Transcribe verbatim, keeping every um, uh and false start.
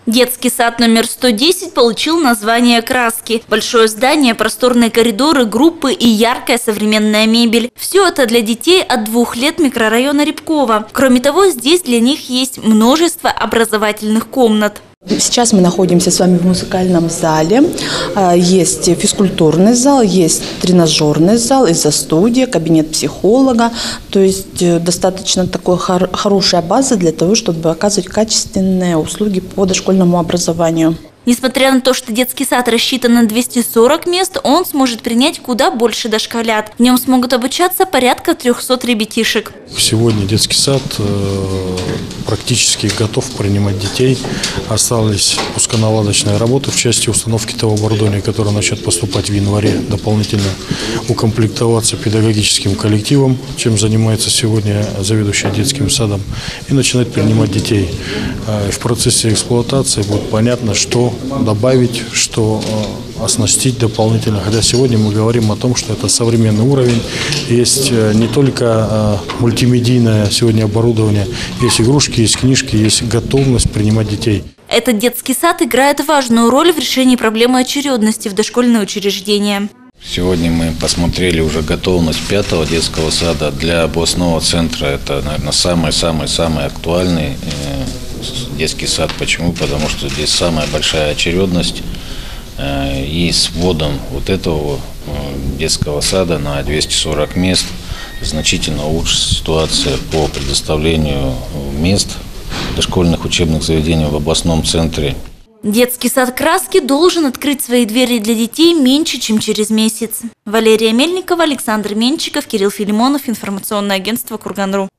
Детский сад номер сто десять получил название «Краски». Большое здание, просторные коридоры, группы и яркая современная мебель. Все это для детей от двух лет микрорайона Рябкова. Кроме того, здесь для них есть множество образовательных комнат. Сейчас мы находимся с вами в музыкальном зале. Есть физкультурный зал, есть тренажерный зал, изо-студия, кабинет психолога. То есть достаточно такой хор- хорошая база для того, чтобы оказывать качественные услуги по дошкольному образованию. Несмотря на то, что детский сад рассчитан на двести сорок мест, он сможет принять куда больше дошколят. В нем смогут обучаться порядка трёхсот ребятишек. Сегодня детский сад практически готов принимать детей. Остались пусконаладочные работы в части установки того оборудования, которое начнет поступать в январе, дополнительно укомплектоваться педагогическим коллективом, чем занимается сегодня заведующая детским садом, и начинать принимать детей. В процессе эксплуатации будет понятно, что добавить, что оснастить дополнительно. Хотя сегодня мы говорим о том, что это современный уровень. Есть не только мультимедийное сегодня оборудование, есть игрушки, есть книжки, есть готовность принимать детей. Этот детский сад играет важную роль в решении проблемы очередности в дошкольные учреждения. Сегодня мы посмотрели уже готовность пятого детского сада для областного центра. Это, наверное, самый-самый-самый актуальный детский сад. Почему? Потому что здесь самая большая очередность. И с вводом вот этого детского сада на двести сорок мест значительно улучшится ситуация по предоставлению мест дошкольных учебных заведений в областном центре. Детский сад «Краски» должен открыть свои двери для детей меньше, чем через месяц. Валерия Мельникова, Александр Менчиков, Кирилл Филимонов, информационное агентство Курган точка ру.